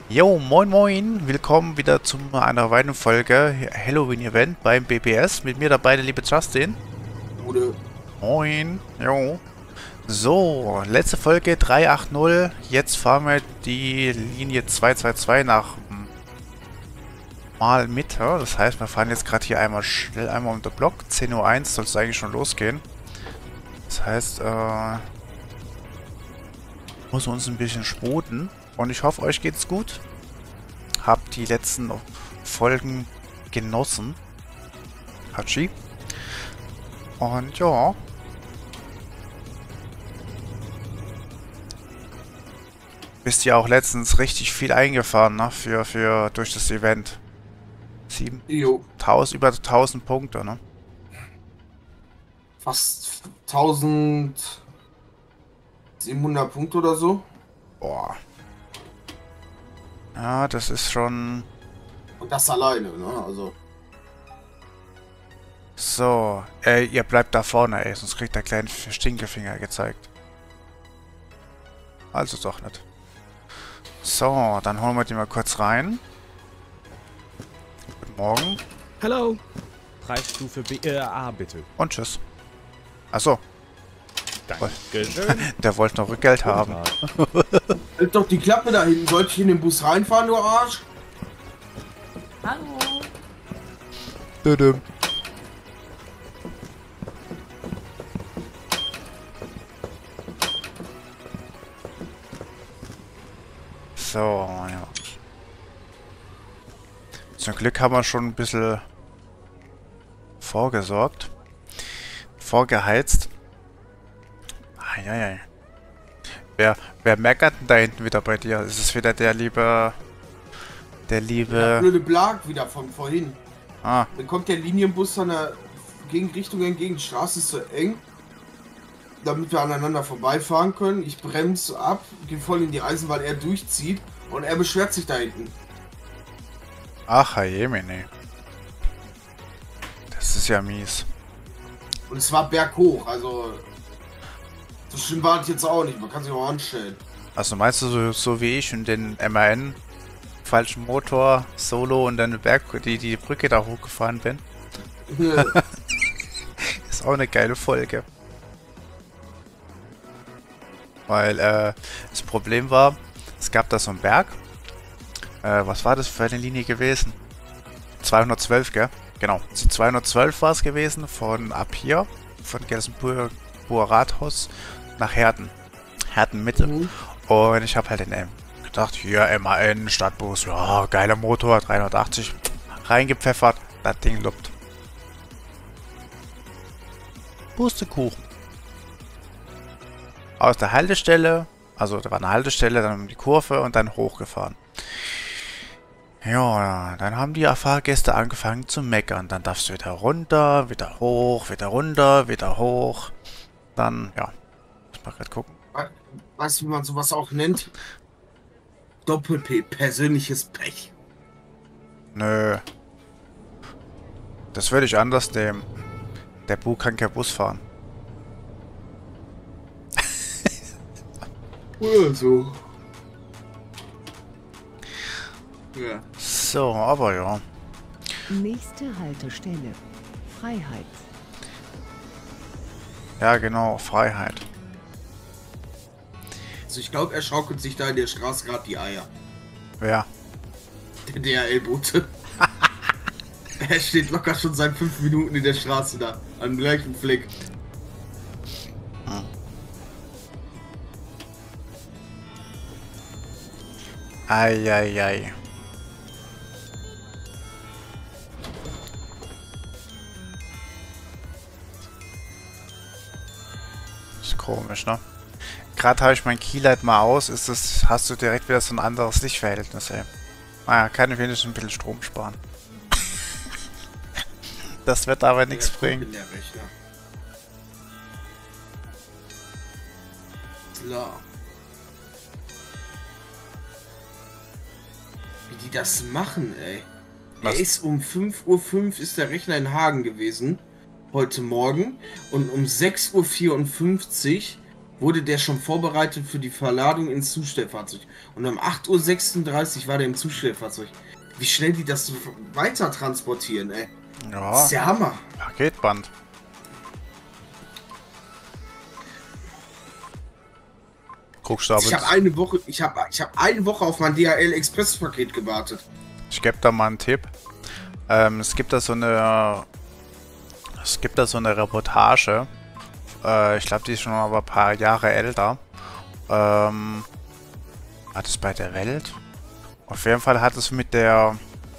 Jo, moin moin, willkommen wieder zu einer weiteren Folge Halloween-Event beim BBS. Mit mir dabei der liebe Justin. Oder Moin, jo. So, letzte Folge 380. Jetzt fahren wir die Linie 222 nach Malmitte. Das heißt, wir fahren jetzt gerade hier einmal schnell einmal um den Block. 10:01 Uhr soll es eigentlich schon losgehen. Das heißt, muss uns ein bisschen sputen. Und ich hoffe, euch geht's gut. Habt die letzten Folgen genossen. Hatschi. Und ja. Bist ja auch letztens richtig viel eingefahren, ne? Durch das Event. jo, 7.000, über 1000 Punkte, ne? fast 1700 Punkte oder so. Boah. Ja, das ist schon... Und das alleine, ne? Also, So. Ihr bleibt da vorne, ey. Sonst kriegt der kleine Stinkefinger gezeigt. Also doch nicht. So, dann holen wir die mal kurz rein. Guten Morgen. Hallo. Preisstufe A, bitte. Und tschüss. Achso, Dankeschön. der wollte noch Rückgeld Guten haben. Tag. halt doch die Klappe da hinten. Sollte ich in den Bus reinfahren, du Arsch? Hallo. Düdüm. So, ja. Zum Glück haben wir schon ein bisschen vorgesorgt. Vorgeheizt. Eieiei. Wer meckert denn da hinten wieder bei dir? Ist es wieder der liebe... Der Der liebe... blöde Blag wieder von vorhin. Ah, Dann kommt der Linienbus von der Gegenrichtung entgegen. Die Straße ist so eng, damit wir aneinander vorbeifahren können. Ich bremse ab, gehe voll in die Eisen, weil er durchzieht. Und er beschwert sich da hinten. ach, Jemine. Das ist ja mies. Und es war berghoch, also so schlimm war es jetzt auch nicht. Man kann sich auch anstellen. Also meinst du so wie ich und den MAN falschen Motor, Solo und dann die Brücke da hochgefahren bin? Ist auch eine geile Folge. Weil das Problem war, es gab da so einen Berg. Was war das für eine Linie gewesen? 212, gell? Genau. Die 212 war es gewesen von ab hier, von Gelsenburger Rathaus nach Herten. Herten Mitte. Und ich habe halt gedacht, hier MAN, Stadtbus, ja, geiler Motor, 380, reingepfeffert, das Ding luppt. Pustekuchen. Aus der Haltestelle, also da war eine Haltestelle, dann um die Kurve und dann hochgefahren. Ja, dann haben die Fahrgäste angefangen zu meckern. Dann darfst du wieder runter, wieder hoch, wieder runter, wieder hoch. Dann, ja, muss mal gerade gucken. Weißt du, wie man sowas auch nennt? Doppel-P, persönliches Pech. Nö. Das würde ich anders nehmen. Der Bu kann kein Bus fahren. Oder so. Ja. So, aber ja. Nächste Haltestelle. Freiheit. Ja, genau, Freiheit. Also ich glaube, er schaukelt sich da in der Straße gerade die Eier. Wer? Der DHL-Bote. Er steht locker schon seit 5 Minuten in der Straße da. Am gleichen Fleck. Eieiei. Ist komisch, ne? Gerade habe ich mein Keylight mal aus, hast du direkt wieder so ein anderes Lichtverhältnis, ey. Naja, kann ich wenigstens ein bisschen Strom sparen. Das wird aber nichts bringen. Der Rechner. Klar. Wie die das machen, ey. Was? Er ist um 5:05 Uhr ist der Rechner in Hagen gewesen. Heute Morgen. Und um 6:54 Uhr wurde der schon vorbereitet für die Verladung ins Zustellfahrzeug. Und um 8:36 Uhr war der im Zustellfahrzeug. Wie schnell die das so weiter transportieren, ey. Ja. Das ist der Hammer. Paketband. Guckst du aber. Ich habe eine Woche auf mein DHL Express Paket gewartet. Ich gebe da mal einen Tipp. Es gibt da so eine Reportage. Ich glaube, die ist schon aber ein paar Jahre älter. War das bei der Welt? Auf jeden Fall hat es mit der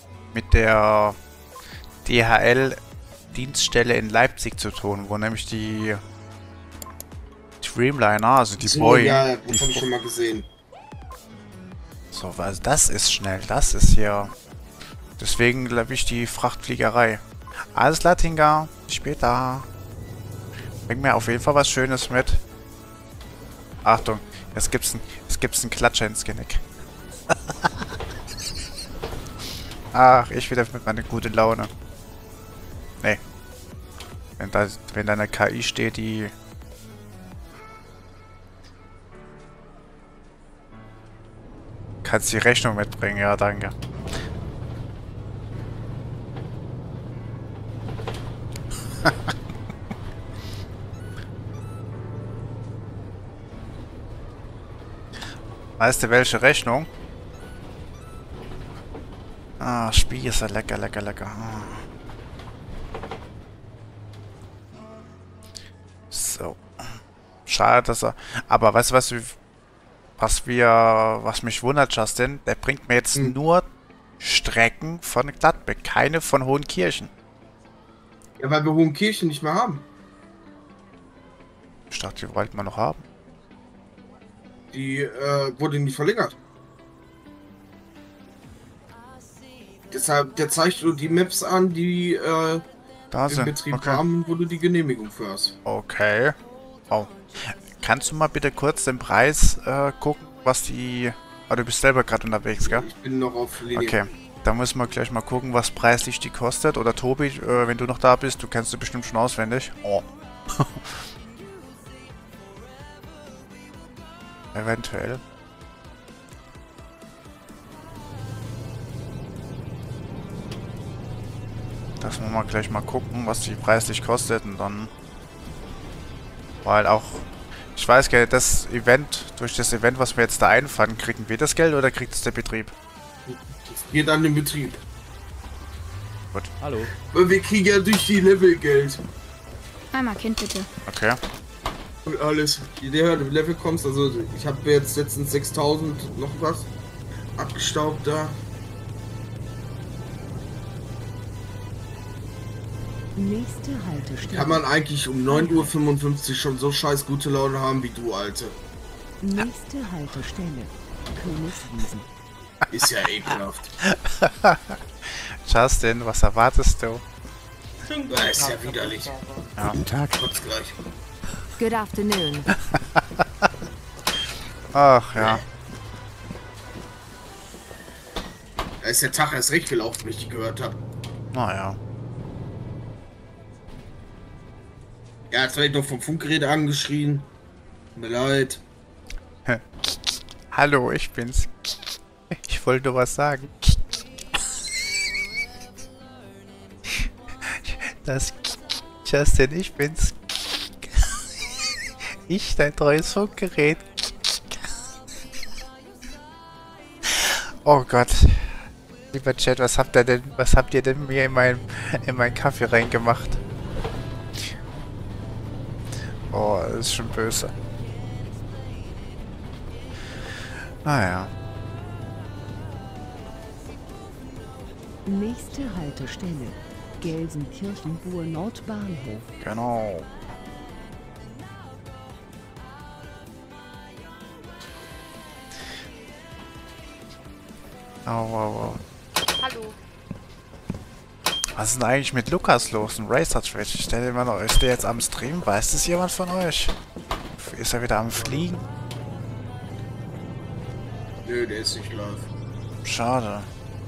DHL-Dienststelle in Leipzig zu tun, wo nämlich die Dreamliner, also die So, Boeing. ja, das habe ich schon mal gesehen. So, also das ist schnell, das ist hier. Deswegen glaube ich die Frachtfliegerei. Alles klar, Tinga. Bis später. Bring mir auf jeden Fall was Schönes mit. Achtung, jetzt gibt's einen Klatscher ins Genick. Ach, ich wieder mit meiner guten Laune. Nee. Wenn da eine KI steht, die... Kannst die Rechnung mitbringen, ja, danke. Weißt du, welche Rechnung? Ah, Spieße, lecker, lecker, lecker. So. Schade, dass er... Aber weißt du, was mich wundert, Justin? Der bringt mir jetzt nur Strecken von Gladbeck, keine von Hohenkirchen. Ja, weil wir Hohenkirchen nicht mehr haben. Ich dachte, die wollten wir noch haben. Die wurde nicht verlängert. Deshalb, der zeigt nur die Maps an, die Da im sind. Betrieb Okay. haben, wo du die Genehmigung für hast. Okay. Oh. Kannst du mal bitte kurz den Preis gucken, was die... Oh, du bist selber gerade unterwegs, gell? Ich bin noch auf Linie. Okay. Da müssen wir gleich mal gucken, was preislich die kostet. Oder Tobi, wenn du noch da bist, du kennst sie bestimmt schon auswendig. Oh. Eventuell. Dass wir mal gleich mal gucken, was die preislich kostet und dann... Weil auch... Ich weiß gar nicht, durch das Event, was wir jetzt da einfahren, kriegen wir das Geld oder kriegt es der Betrieb? Das geht an den Betrieb. Hallo. Weil wir kriegen ja durch die Level Geld. Einmal Kind bitte. Okay. Und alles. Je näher du im Level kommst, also ich habe jetzt letztens 6000 noch was abgestaubt da. Nächste Haltestelle. Kann man eigentlich um 9:55 Uhr schon so scheiß gute Laune haben wie du, Alte. Nächste Haltestelle. Königswiesen. Ist ja ekelhaft. Justin, was erwartest du? Das ist ja widerlich. Guten Tag. Kommt's gleich. Good afternoon. Ach ja. Da ist der Tag erst recht gelaufen, wenn ich die gehört habe. Naja. Er hat vielleicht noch vom Funkgerät angeschrien. Tut mir leid. Hallo, ich bin's. Ich wollte nur was sagen. Das Justin, ich bin's. Ich, dein treues Funkgerät. Oh Gott. Lieber Chat, was habt ihr denn mir in meinen Kaffee reingemacht? Oh, das ist schon böse. Naja. Nächste Haltestelle. Gelsenkirchen-Buhr Nordbahnhof. Genau. Oh. Hallo. Was ist denn eigentlich mit Lukas los? Ein Racer Trade. Ich stelle immer noch, ist der jetzt am Stream? Weiß das jemand von euch? Ist er wieder am Fliegen? Nö, der ist nicht live. Schade.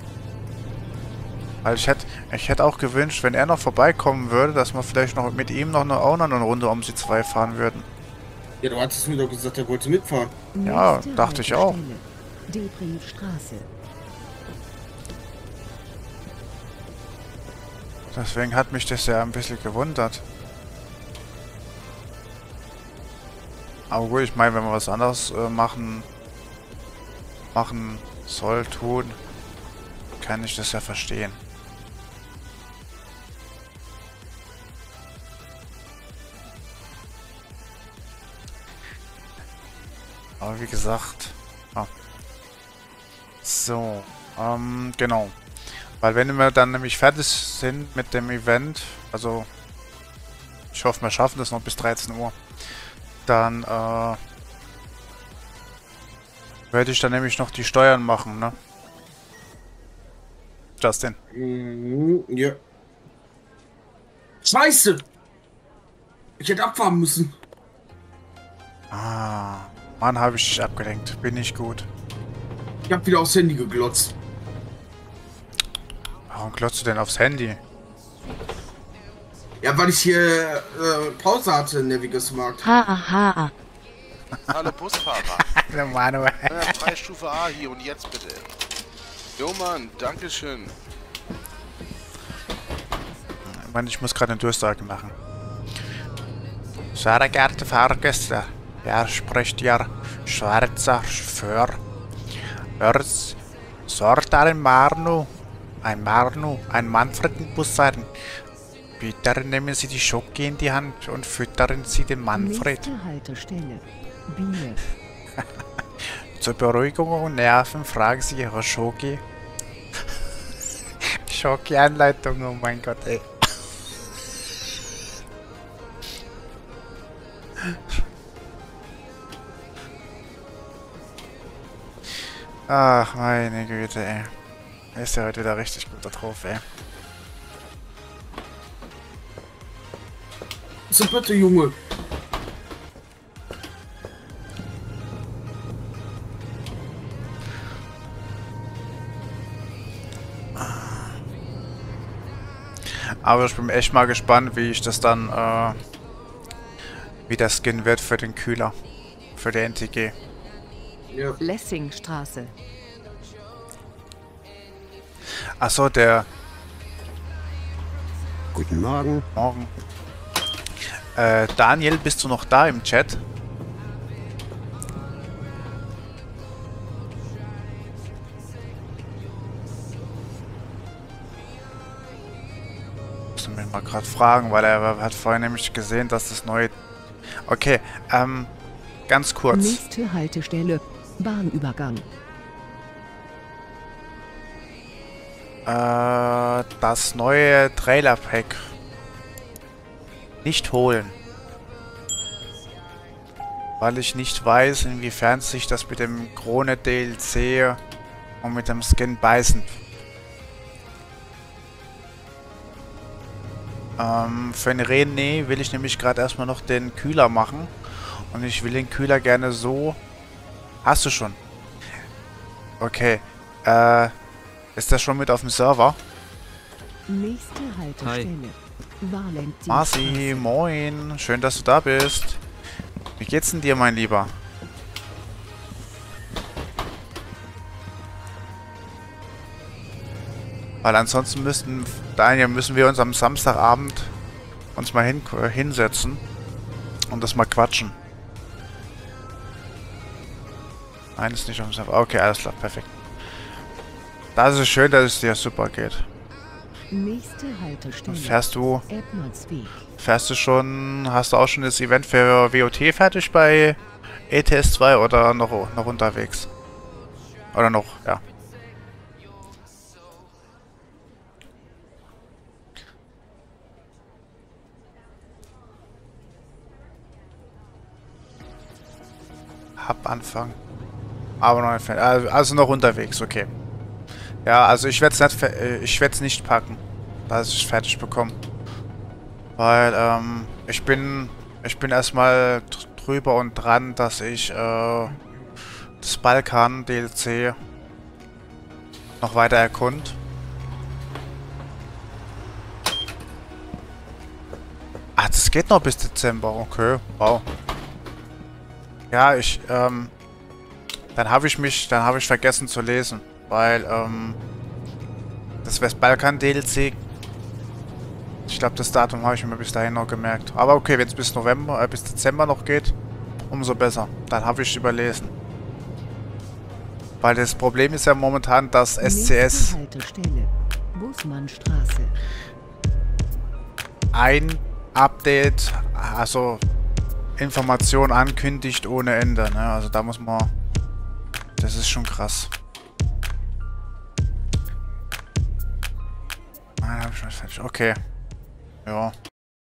Weil ich hätte auch gewünscht, wenn er noch vorbeikommen würde, dass wir vielleicht noch mit ihm auch noch eine Runde um sie 2 fahren würden. Ja, du hattest mir doch gesagt, er wollte mitfahren. Ja, Nächste dachte ich auch. Haltestelle, Debriefstraße. Deswegen hat mich das ja ein bisschen gewundert. Aber gut, ich meine, wenn man was anderes machen soll, tun, kann ich das ja verstehen. Aber wie gesagt, ja. So, genau. Weil wenn wir dann nämlich fertig sind mit dem Event, also ich hoffe, wir schaffen das noch bis 13 Uhr, dann werde ich dann nämlich noch die Steuern machen, ne? Justin. Mhm, ja. Scheiße! Ich hätte abfahren müssen. Ah, Mann, habe ich dich abgelenkt. Bin nicht gut. Ich hab wieder aufs Handy geglotzt. Warum glotzt du denn aufs Handy? Ja, weil ich hier Pause hatte in der Navigus-Markt. Ha. Alle Busfahrer. Der Manuel. Ja, Preisstufe A hier und jetzt bitte. Jo Mann, dankeschön. Mann, ich muss gerade eine Durchsage machen. Sehr geehrte Fahrgäste, hier spricht Ihr schwarzer Chauffeur. Sollte ein Manfred im Bus sein. Bitte nehmen Sie die Schoki in die Hand und füttern Sie den Manfred. Nächste Haltestelle, Bier. Zur Beruhigung und Nerven fragen Sie Ihre Schoki. Schoki-Anleitung, oh mein Gott, ey. Ach, meine Güte, ey. Er ist ja heute wieder richtig gut da drauf, ey. So bitte, Junge. Aber ich bin echt mal gespannt, wie ich das dann, wie der Skin wird für den Kühler. Für die NTG. Ja. Lessingstraße. Achso, der Guten Morgen. Morgen. Daniel, bist du noch da im Chat? Muss mich mal gerade fragen, weil er hat vorhin nämlich gesehen, dass das neue... Okay, ganz kurz. Nächste Haltestelle, Bahnübergang. Das neue Trailer-Pack nicht holen. Weil ich nicht weiß, inwiefern sich das mit dem Krone DLC und mit dem Skin beißen. Für den René will ich nämlich gerade erstmal noch den Kühler machen. Und ich will den Kühler gerne so... Hast du schon? Okay. Ist das schon mit auf dem Server? Nächste Haltestelle, Valentin. Marci, moin. Schön, dass du da bist. Wie geht's denn dir, mein Lieber? Weil ansonsten müssen wir uns am Samstagabend uns mal hinsetzen und das mal quatschen. Nein, ist nicht auf dem Server. Okay, alles klar, perfekt. Das ist schön, dass es dir super geht. Nächste Haltestelle, Fährst du Edmondsweg. hast du auch schon das Event für WOT fertig bei ETS 2 oder noch unterwegs? Oder noch, ja. Hab Anfang. Aber noch nicht, also noch unterwegs, okay. Ja, also ich werde es nicht packen, dass ich es fertig bekomme. Weil, ich bin erstmal drüber und dran, dass ich, das Balkan-DLC noch weiter erkund. Ah, das geht noch bis Dezember, okay, wow. Ja, dann habe ich vergessen zu lesen, weil, das Westbalkan DLC, ich glaube, das Datum habe ich mir bis dahin noch gemerkt. Aber okay, wenn es bis Dezember noch geht, umso besser. Dann habe ich überlesen. Weil das Problem ist ja momentan, dass SCS Nächste Haltestelle. Bußmannstraße. ein Update, also Informationen ankündigt ohne Ende, ne? Also da muss man... Das ist schon krass. Nein, habe ich was falsch. Okay. Ja.